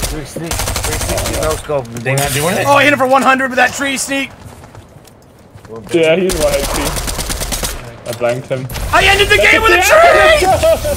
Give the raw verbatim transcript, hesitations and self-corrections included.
three sneak, three sneak, no scope. We're not doing it. Oh, I hit him for one hundred with that tree sneak. Yeah, he's one H P. I blanked him. I ended the game with a tree!